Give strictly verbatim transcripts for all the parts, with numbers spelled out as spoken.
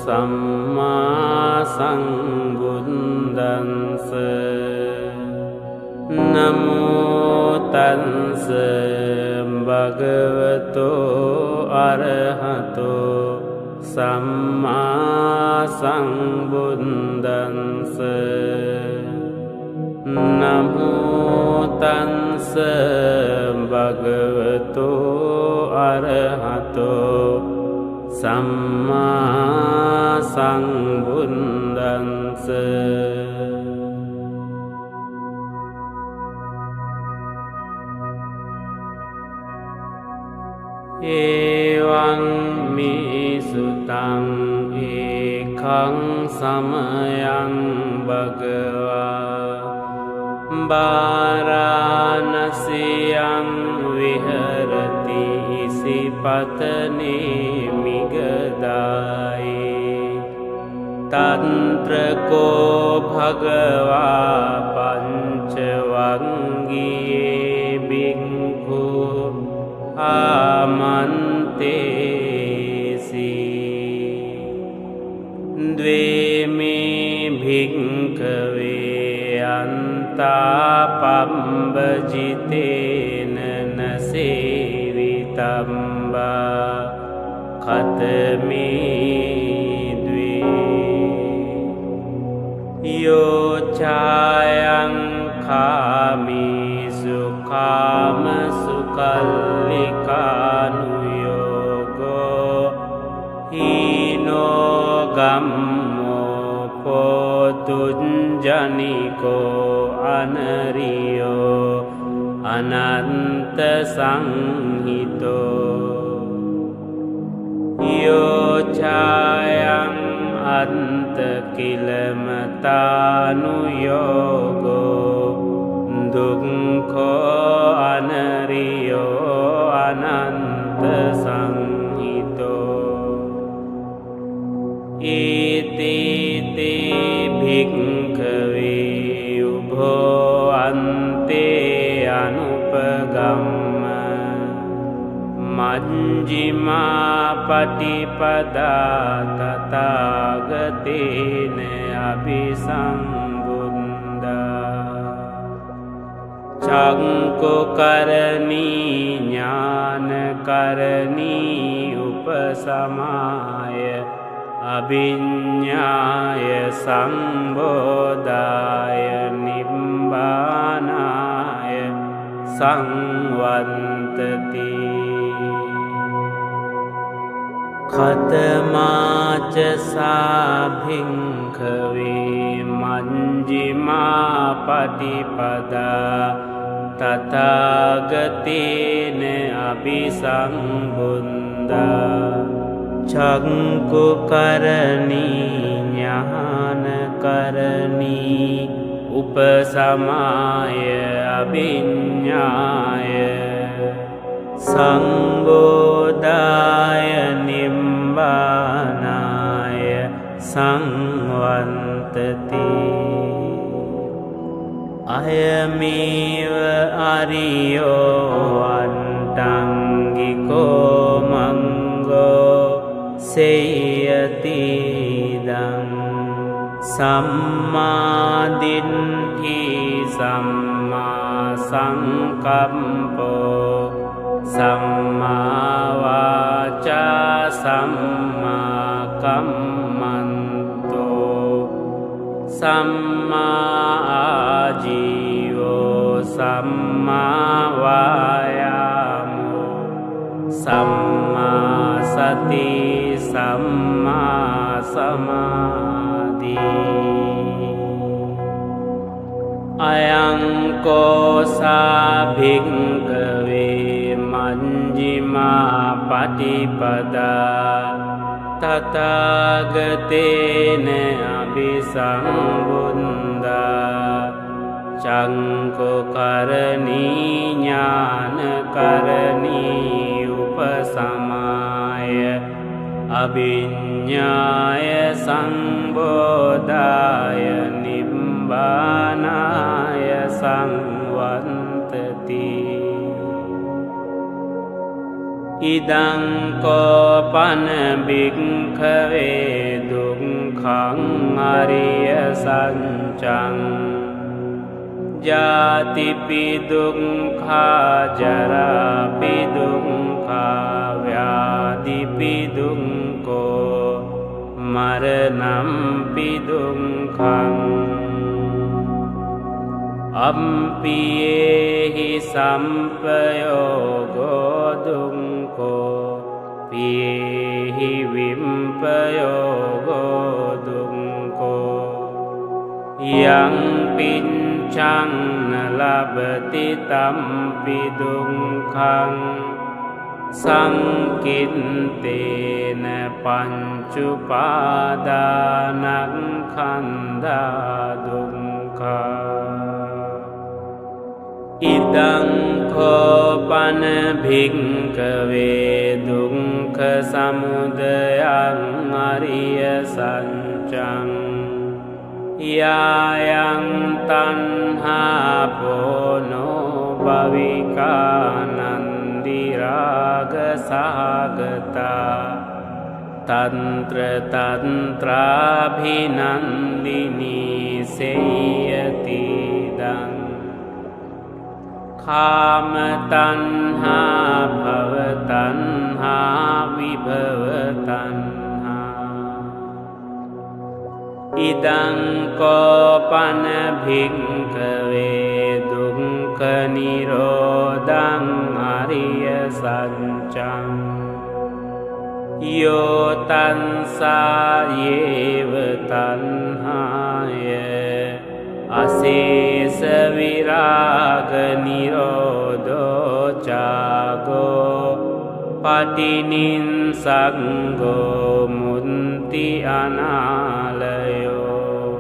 සම්මා සම්බුද්දන්ස නමෝ තස්ස භගවතෝ අරහතෝ සම්මා සම්බුද්දන්ස නමෝ තස්ස භගවතෝ අරහතෝ සම්මා සම්බුද්දන්ස එවං මේ සුතං ඒකං සමයං භගවා බාරාණසියං විහරති ඉසිපතනේ මිගදායි තන්ත්‍රකෝ භගවා පංචවංගියේ බික්ඛු ආමන්තේසි ද්වේමේ භික්ඛවේ අන්තාපම්බජිතේන නසේවිතම්බා කතමේ ද්වේ යෝචායං කාමීසු කාමසුකල්ලිකානුයෝගෝ හීනෝ ගම්මෝ පොතුංජනිකෝ අනරියෝ අනන්ත සංහිතෝ යෝචායං අන්ත කිලමතානුයෝගෝ දුක්ඛෝ අනරියෝ අනන්ත සංහිතෝ ඊතේතේ භික්ඛවේ උභෝ අන්තේ අනුපගම්ම මජ්ක්‍ධිමා පටිපදා තථාගතේන අභිසම්බුද්ධා චක්ඛුකරණී ඥානකරණී උපසමාය අභිඤ්ඤාය සම්බෝධාය නිබ්බානාය සංවත්තති ඛතමාච සාභික්ඛවේ මජ්ක්‍ධිමා පටිපදා තථාගතේන අභිසම්බුද්ධා චක්ඛුකරණී ඥානකරණී උපසමාය අභිඤ්ඤාය සංබෝධාය නිබ්බානාය සංවත්තති අයමේව අරියෝ අට්ඨංගිකෝ මංගෝ සේයතිදං සම්මා දිට්ඨි සම්මා සංකප්පෝ සම්මා වාචා සම්මා කම්මන්තෝ සම්මා ආජීවෝ සම්මා වායාමෝ සම්මා සති සම්මා සමාධි අයං කෝ සාභික්ඛවේ මජ්ක්‍ධිමා පටිපදා තථාගතේන අභිසම්බුද්ධා චක්ඛුකරණී ඥානකරණී උපසමාය අභිඤ්ඤාය සංබෝධාය නිබ්බානාය සංවත්තති ඉදං කෝපන භික්ඛවේ දුක්ඛං අරිය සත්‍යං ජාතිපි දුක්ඛා ජරාපි දුක්ඛා ව්‍යාධිපි දුක්ඛෝ මරණම්පි දුක්ඛං අම්පියේහි සම්පයෝගෝ දුක්ඛෝ පියේහි විම්පයෝගෝ දුක්ඛෝ යං පිච්ඡං නලබති තම්පි දුක්ඛං සංකිත්තේන පංචුපාදානස්කන්ධා දුක්ඛා ඉදං කෝපන භික්ඛවේ දුක්ඛ සමුදයං අරිය සත්‍යං යායං තණ්හා පොනෝ භවිකානන්දි රාග සහගතා තන්ත්‍ර තන්ත්‍රාභිනන්දිනී සේයති දං කාම තණ්හා භව තණ්හා විභව තණ්හා ඉදං කෝපන භික්ඛවේ දුක්ඛ නිරෝධං අරිය සත්‍යං යෝ තංසායේව තණ්හාය අශේෂ විරාග නිරෝධෝ චාගෝ පටිනිස්සග්ගෝ මුන්ති අනාලයෝ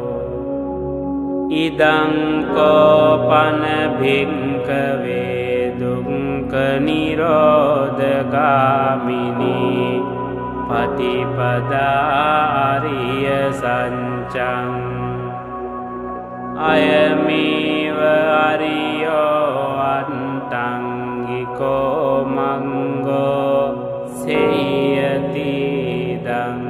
ඉදං කෝපන භික්ඛවේ දුක්ඛ නිරෝධගාමිනී පටිපදා අරිය සත්‍යං අයමේව අරියෝ අන්තං හිකෝ මංගෝ සේයති දං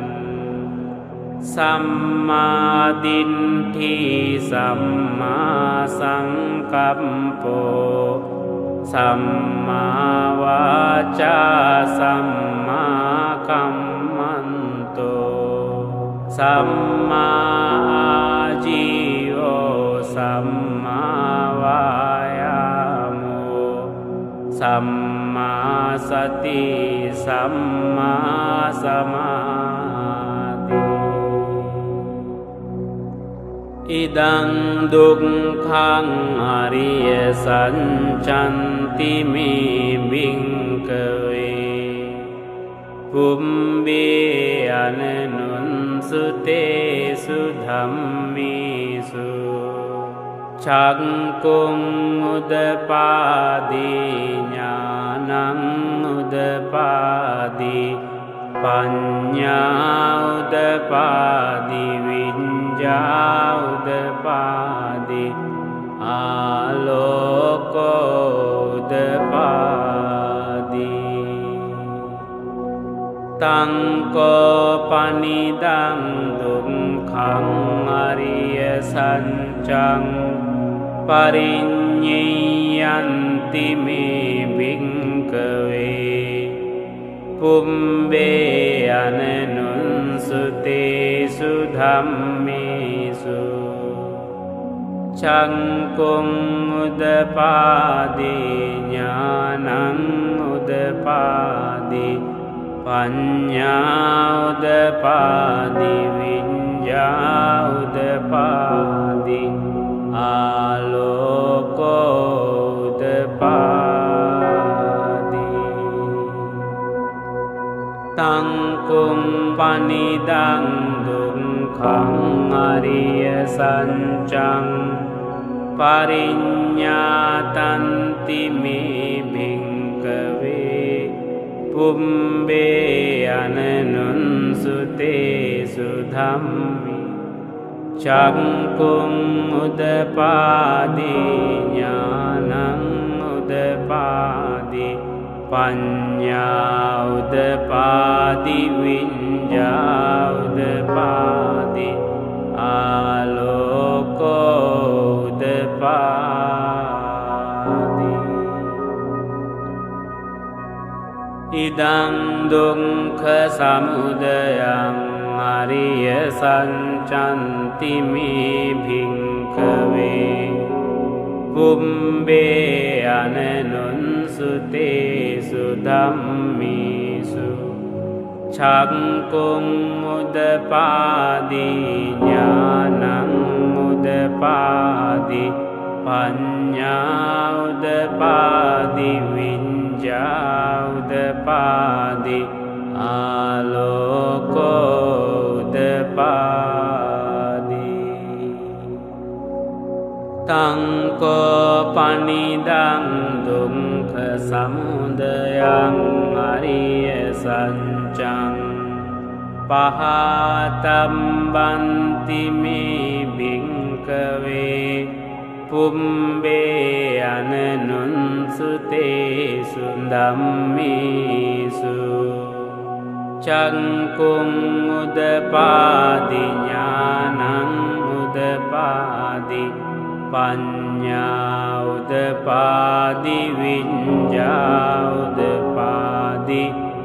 සම්මා දිට්ඨි සම්මා සංකප්පෝ සම්මා වාචා සම්මා කම්මන්තෝ සම්මා ආජීවෝ සම්මා වායාමෝ සම්මා සති සම්මා සමාධි ඉදං දුක්ඛං අරිය සත්‍යන්ති මේ භික්ඛවේ පුම්බේ අනනුන්සුතේසු ධම්මේසු චක්ඛුං උදපාදී ඥානං උදපාදී පඤ්ඤා උදපාදී විඤ්ඤා උදපාදී ආලෝකෝ උදපාදී තං කෝපනිදං දුක්ඛං අරිය සත්‍යං පරිඤ්ඤයන්ති මේ භික්ඛවේ පුම්බේ අනනුන්සුතේසු ධම්මේසු චක්ඛුං උදපාදී ඥානං උදපාදී පඤ්ඤා උදපාදී විඤ්ඤා උදපාදී ආලෝකෝ උදපාදී තං කුම්පනිදං දුක්ඛං අරිය සත්‍යං පරිඤ්ඤාතන්ති මේ භික්ඛවේ පුම්බේ අනනුන්සුතේසු ධම්මේ චක්ඛුං උදපාදී ඥානං උදපාදී පඤ්ඤා උදපාදි විඤ්ඤා උදපාදි ආලෝකෝ උදපාදි ඉදං දුක්ඛ සමුදයං අරිය සංචන්ති මේ භික්ඛවේ පුම්බේ අනනුන්සුතේසු ධම්මේසු චක්ඛුං උදපාදි ඥානං උදපාදි පඤ්ඤා උදපාදි විඤ්ඤා උදපාදි ආලෝකෝ උදපාදි තං කෝ පනිදං දුක්ඛ සමුදයං අරිය සත්‍යං පහතම් බන්ති මේ භික්ඛවේ පුම්බේ අනනුන්සුතේසු ධම්මේසු චක්ඛුං උදපාදි ඥානං උදපාදි පඤ්ඤා උදපාදි විඤ්ඤා උදපාදි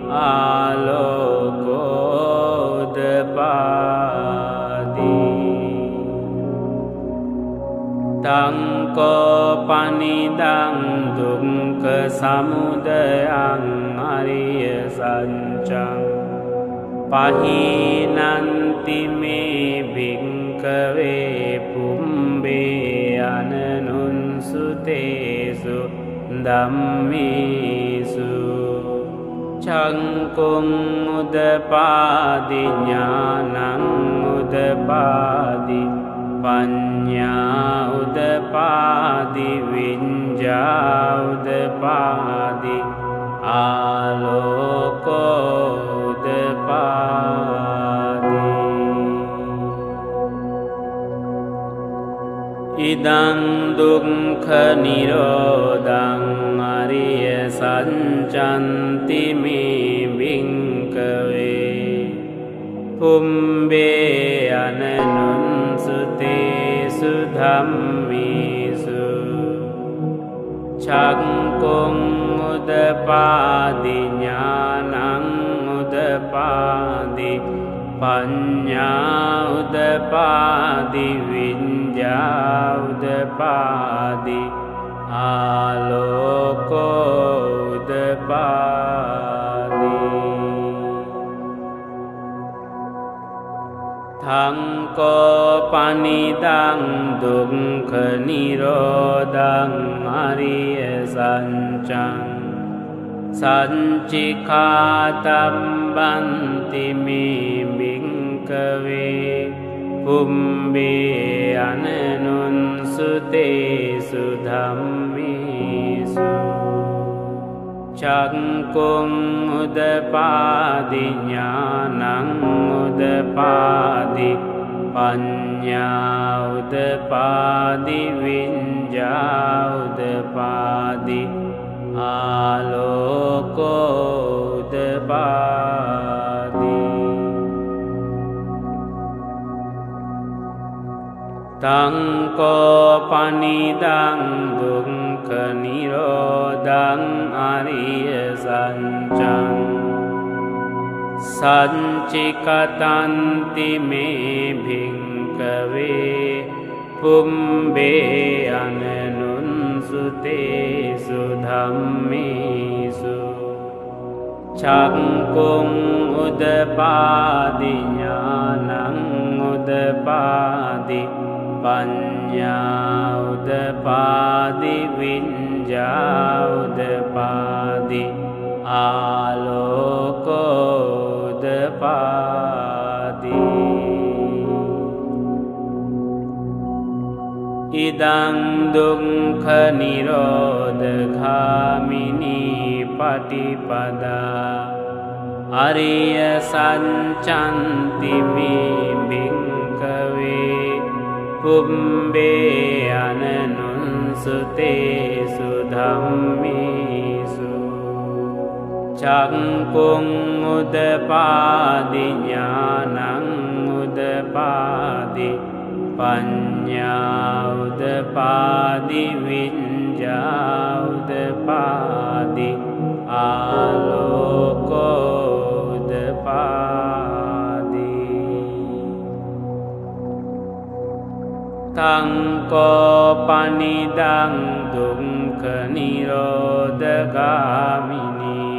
ආලෝකෝ උදපාදි තං කෝ පනිදං දුක්ඛ සමුදයං අරිය සත්‍යං පහීනන්ති මේ භික්ඛවේ පුම්බේ අනනුන්සුතේසු ධම්මේසු චක්ඛුං උදපාදි ඥානං උදපාදි පඤ්ඤා උදපාදි විඤ්ඤා උදපාදි ආලෝකෝ උදපාදි ඉදං දුක්ඛ නිරෝධං අරිය සත්‍යන්ති මේ භික්ඛවේ පුම්බේ අනනුන්සුතේසු ධම්මේසු චක්ඛුං උදපාදි ඥානං උදපාදි පඤ්ඤා උදපාදි විඤ්ඤා උදපාදි ආලෝකෝ උදපාදි තං කෝ පනිදං දුක්ඛ නිරෝධං අරිය සත්‍යං සංචිකාතම් බන්ති මේ භික්ඛවේ පුම්බේ අනනුන්සුතේසු ධම්මේසු චක්ඛුං උදපාදි ඥානං උදපාදි පඤ්ඤා උදපාදි විඤ්ඤා උදපාදි ආලෝකෝ උදපාදි තං කෝ පනිදං දුක්ඛ නිරෝධං අරිය සත්‍යං සංචිකතන්ති මේ භික්ඛවේ පුම්බේ අනනුන්සුතේසු ධම්මේසු චක්ඛුං උදපාදි ඥානං උදපාදි පඤ්ඤා උදපාදි විඤ්ඤා උදපාදි ආලෝකෝ උදපාදි ඉදං දුක්ඛ නිරෝධගාමිනී පටිපදා අරිය සත්‍යන්ති මේ භික්ඛවේ පුම්බේ අනනුන්සුතේසු ධම්මේසු චක්කුං උදපාදි ඥානං උදපාදි පඤ්ඤා උදපාදි විඤ්ඤා උදපාදි ආලෝකෝ උදපාදි තං කෝ පනිදං දුක්ඛ නිරෝධගාමිනී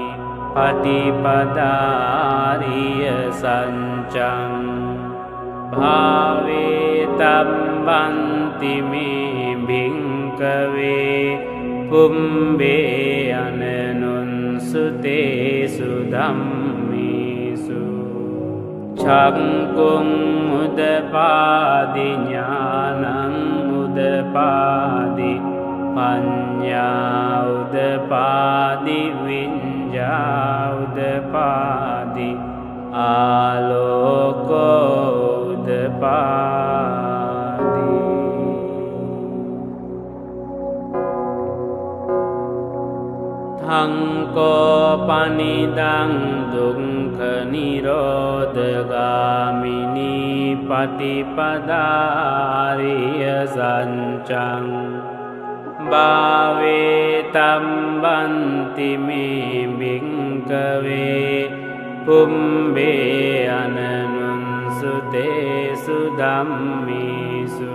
පටිපදාරිය සංචං භාවේ තබ්බන්ති මේ භික්ඛවේ පුම්බේ අනනුන්සුතේසු ධම්මේසු චක්කුං උදපාදි ඥානං උදපාදි පඤ්ඤා උදපාදි විඤ්ඤා උදපාදි ආලෝකෝ උදපාදි තංකෝ පනිදං දුක්ඛ නිරෝධගාමිනී පටිපදාරිය සංචං භාවේ තබ්බන්ති මේ භික්ඛවේ පුම්බේ අනනුන්සුතේසු ධම්මේසු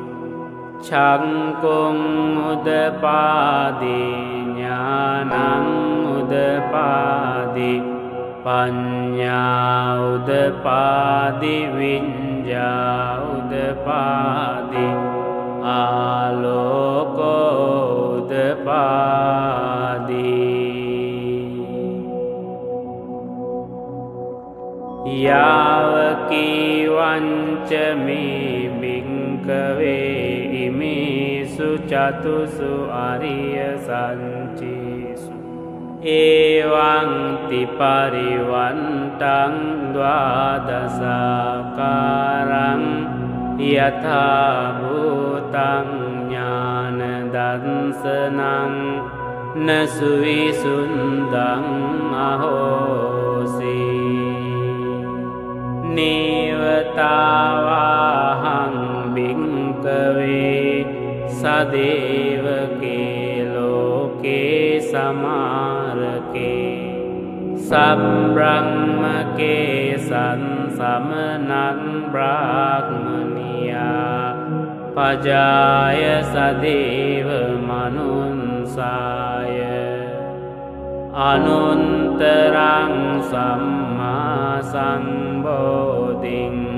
චක්කුං උදපාදි ඥානං උදපාදි පඤ්ඤා උදපාදි විඤ්ඤා උදපාදි ආලෝකෝ උදපාදි යාවකීවංච මේ භික්ඛවේ ඉමේසු චතුසු අරිය සංචේසු එවං තිපරිවන්තං ද්වාදසාකාරං යථා භූතං ඥාන දර්ශනං නසුවිසුන්දං අහෝසි නේවතාවාහං භික්ඛවේ සදේවකේ ලෝකේ සමාරකේ සම්බ්‍රහ්මකේ සංසමනං බ්‍රාහ්මනියා පජාය සදේව මනුන්සාය අනුන්තරං සම්මා සම්බෝධින්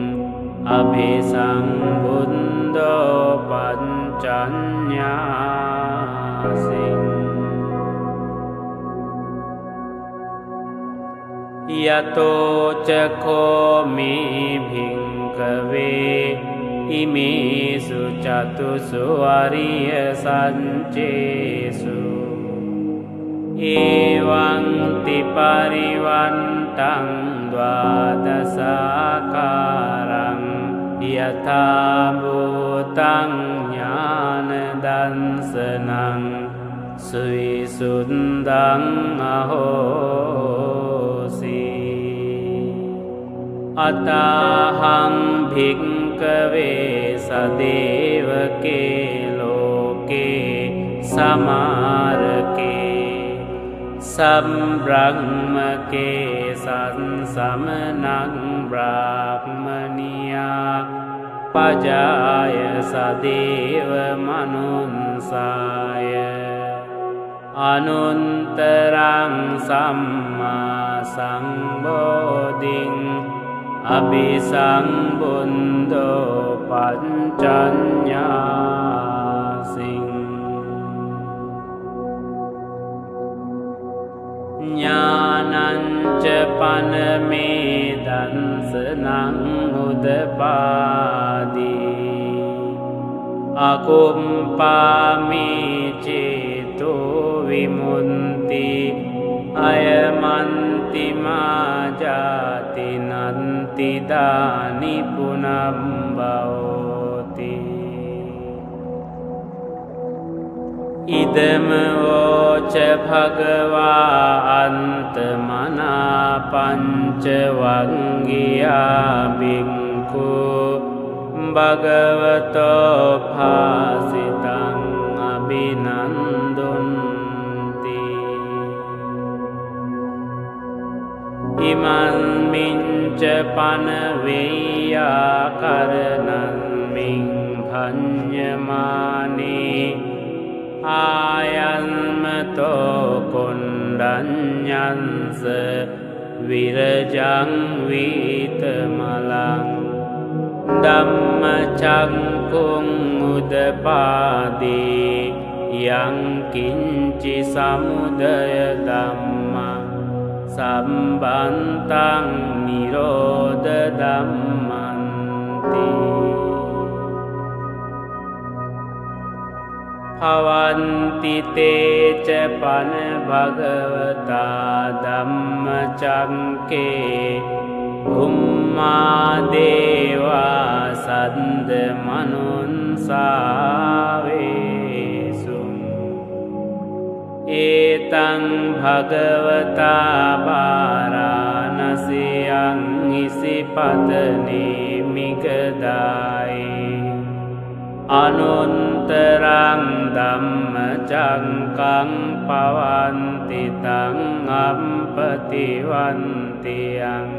අභිසම්බුද්ධෝ පංචඤ්ඤාසින් යතෝ චකෝ මේ භික්ඛවේ ඉමේසු චතුසු අරිය සංචේසු එවං තිපරිවන්තං ද්වාදසාකාරං යථා භූතං ඥාන දර්ශනං සුවිසුන්දං අහෝසි අතහං භික්ඛවේ සදේවකේ ලෝකේ සමාරකේ සම්බ්‍රහ්මකේ සංසමනං බ්‍රාහ්මනියා පජාය සදේව මනුන්සාය අනුන්තරං සම්මා සම්බෝධින් අභිසම්බුද්ධෝ පංචඤ්ඤාසින් ඥානංච පනමේ දන්සනං උදපාදි අකුම්පාමේ චේතෝ විමුක්ති අයමන්ති මාජාති නන්ති දානි පුනම්බවෝති ඉදම වෝච භගවා අන්තමනා පංච වංගියා බික්ඛු භගවතෝ භාසිතං අභිනන්දුන්ති. ඉමන් මිච්ඡ පන වේයා කරණං මින් භඤ්ඤමානේ ආයන්මතෝ කොණ්ඩඤ්ඤංස විරජං වීතමලං ධම්මචක්ඛුං උදපාදී යං කිංචි සමුදය ධම්මං සම්බන්තං නිරෝධ ධම්මන්ති. භවන්ති තේච පන භගවතා ධම්මචක්ඛේ උම්මා දේවා සද්ද මනුන්සාවේසු. ඒතං භගවතා වාරාණසියං ඉසිපතනේ මිගදායේ අනුන්තරං ධම්මචක්ඛං පවන්ති තං අම්පතිවන්තියං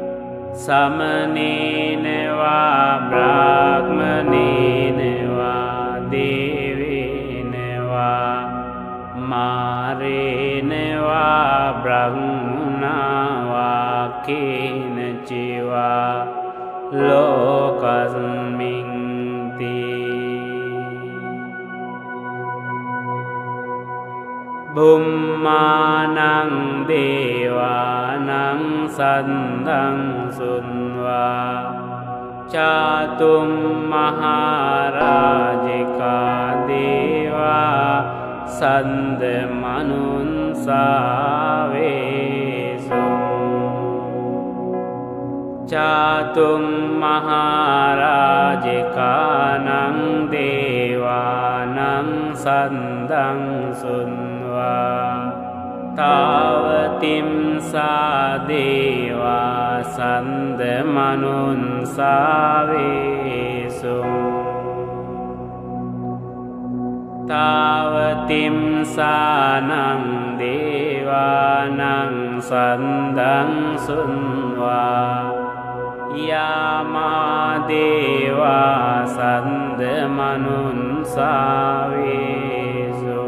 සමනේන වා බ්‍රාහ්මනේන වා දේවේන වා මාරේන වා බ්‍රහ්මනා වා කේන චිවා ලෝකස්මින් බුම්මානං දේවානං සන්දං සුන්වා චාතුම් මහරජිකා දේවා සන්ද මනුන්සාවේසු. චාතුම් මහරජිකානං දේවානං සන්දං සුන්වා තාවතිම්සා දේවා සන්ද මනුන්සාවේසු. තාවතිම්සානං දේවානං සන්දං සුන්වා යාමා දේවා සන්ද මනුන්සාවේසු.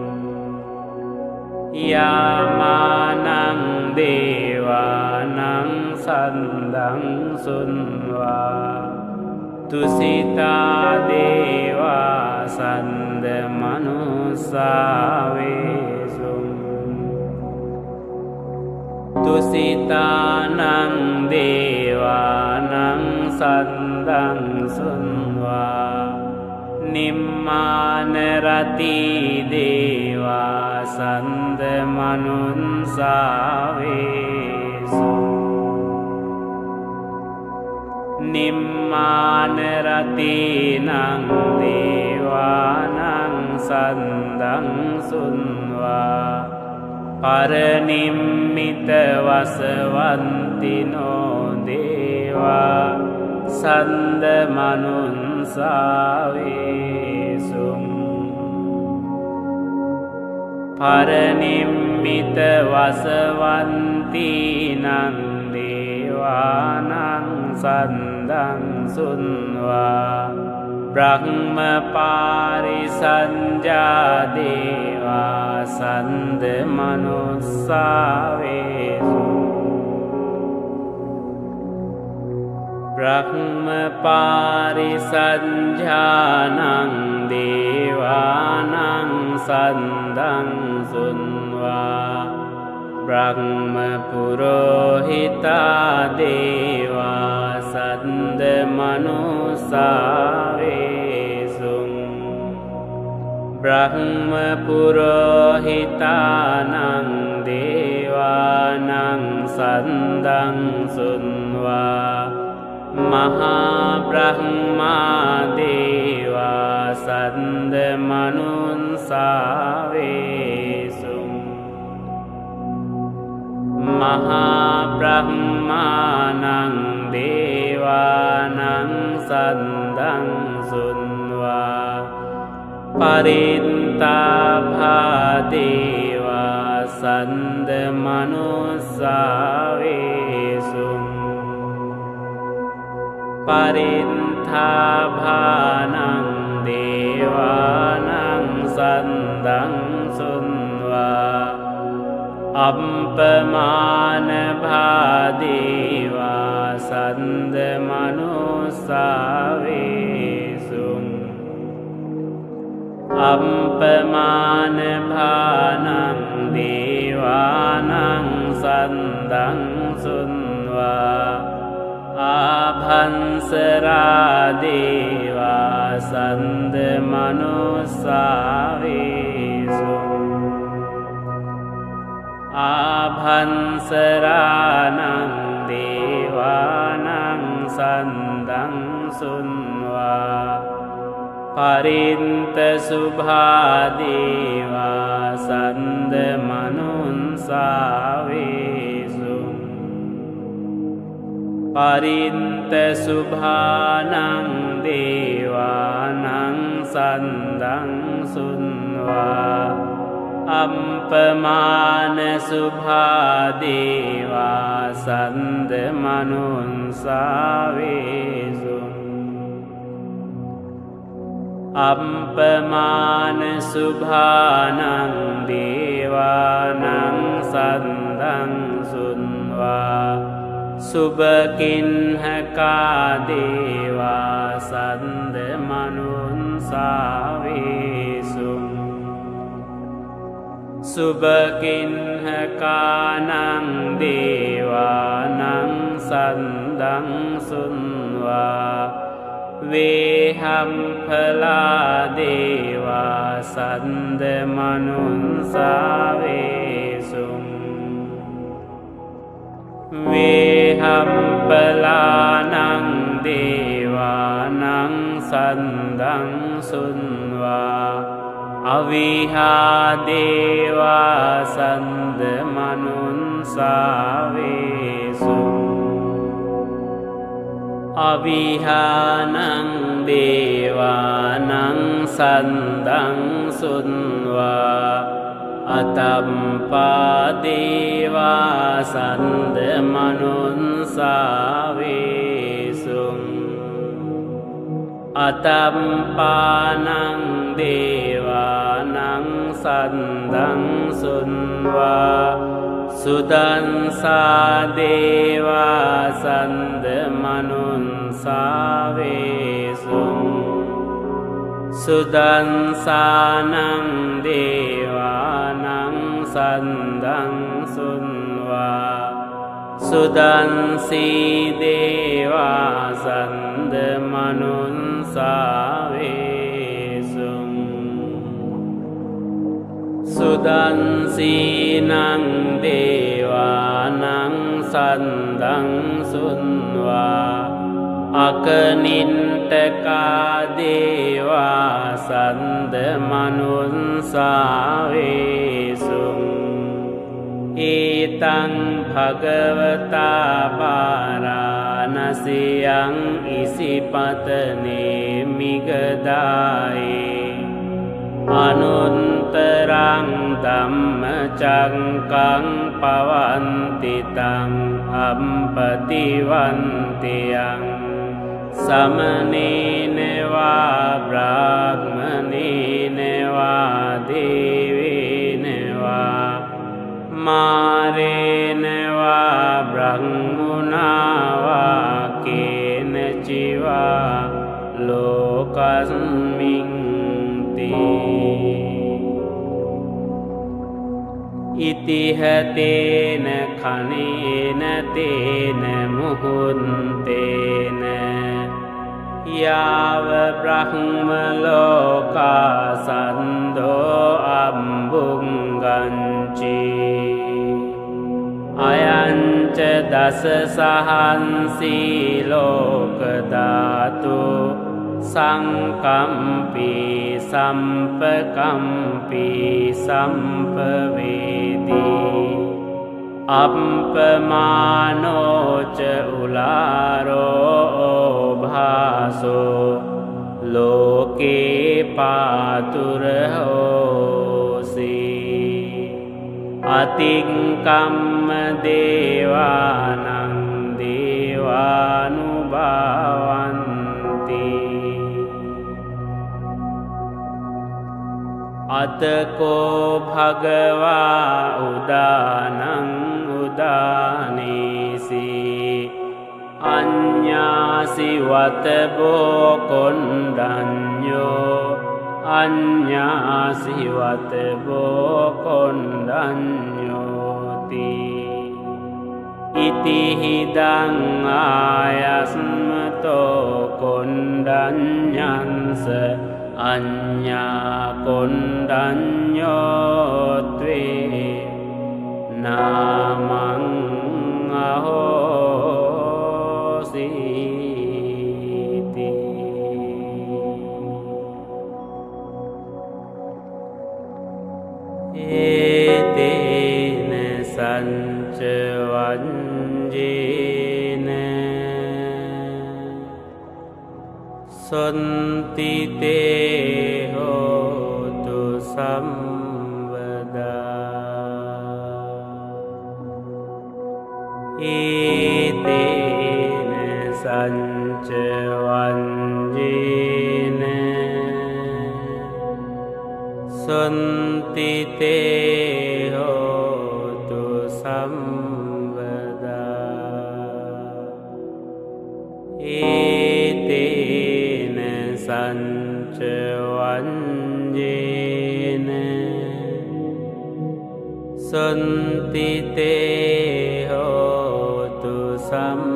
යාමානං දේවානං සන්දං සුන්වා තුසිතා දේවා සන්ද මනුස්සාවේසු. තුසිතානං දේවානං සන්දං සුන්වා නිම්මාන රති දේවා සන්ද මනුන්සාවේසු. නිම්මාන රතිනං දේවානං සන්දං සුන්වා පරනිම්මිත වසවන්තිනෝ දේවා සන්ද මනුන්සාවේසු. පරනිම්මිත වසවන්තිනං දේවානං සන්දං සුන්වා බ්‍රහ්ම පාරිසංජා දේවා සන්ද මනුස්සාවේසු. බ්‍රහ්ම පාරිසංජානං දේවානං සන්දං සුන්වා බ්‍රහ්ම පුරෝහිතා දේවා සන්ද මනුස්සාවේසු. බ්‍රහ්ම පුරෝහිතානං දේවානං සන්දං සුන්වා මහා බ්‍රහ්මා දේවා සන්ද මනුන්ස මනුස්සාවේසු මහාබ්‍රහ්මානං දේවානං සන්දං සුන්වා පරිත්තාභා දේවා සන්ද මනුස්සාවේසු පරිත්තාභානං දේවානං සන්දං සුන්වා අප්පමාන භාදේවා සන්ද මනුස්සාවේසු අප්පමාන භානං දේවානං සන්දං සුන්වා ආභංසරා දේවා සන්ද මනුස්සාවේසු ආභංසරානං දේවානං සන්දං සුන්වා පරින්ත සුභා දේවා සන්ද මනුස්සාවේසු පරින්ත සුභානං දේවානං සන්දං සුන්වා අප්පමාන සුභා දේවා සන්ද මනුස්සාවේසු අප්පමාන සුභානං දේවානං සන්දං සුන්වා සුභකින්හකා දේවා සන්ද මනුස්සාවේසු සුභකින්හකානං දේවානං සන්දං සුන්වා වේහම්ඵලා දේවා සන්ද මනුස්සාවේසු වේහම්ඵලානං දේවානං සන්දං සුන්වා අවිහා දේවා සන්ද මනුස්සාවේසු අවිහානං දේවානං සන්දං සුන්වා අතම්පා දේවා සන්ද මනුස්සාවේසු අතම්පානං දේවානං සන්දං සුන්වා සුදන්සා දේවා සන්ද මනුස්සාවේසු සුදන්සානං දේවානං සන්දං සුන්වා සුදන්සී දේවා සන්ද මනුස්සාවේසු සුදන්සීනං දේවානං සන්දං සුන්වා අකනින්ටකා දේවා සන්ද මනුස්සාවේසු ඒතං භගවතා පාරාණසියං ඉසිපතනේ මිගදායේ අනුන්තරං ධම්මචක්කං පවන්තිතං අම්පතිවන්තියං සමනේනවා බ්‍රාහ්මනේනවා දේවේනවා මාරේනවා බ්‍රහ්මුණාවා කේනචිවා ලෝකස්මින් ඉතිහතේන කනේන තේන මුහුන්තේන යාව බ්‍රහ්ම ලෝකා සන්දෝ අම්බුංගංචි අයංච දස සහන්සී ලෝක ධාතු සංකම්පි සම්පකම්පි සම්පවේදී අප්පමානෝච උලාරෝ භාසෝ ලෝකේ පාතුරහෝසි අතික්කම්ම දේවානං දේවානුභාවන්ති අතකෝ භගවා උදානං උදානීසි අඤ්ඤාසි වතබෝ කොණ්ඩඤ්ඤෝ අඤ්ඤාසි වතබෝ කොණ්ඩඤ්ඤෝති ඉතිහිදං ආයස්මතෝ කොණ්ඩඤ්ඤංස අඤ්ඤා කොණ්ඩඤ්ඤෝත්වේ නාමං අහෝසීති ඒතේන සංච වංජේන සොන්තිතේ හෝතු සම්වදා ඒතේන සංච වංජේන සොන්තිතේ හෝතු සම්වදා ඒතේන සංච වංජේන සොන්තිතේ හෝතු සම්වදා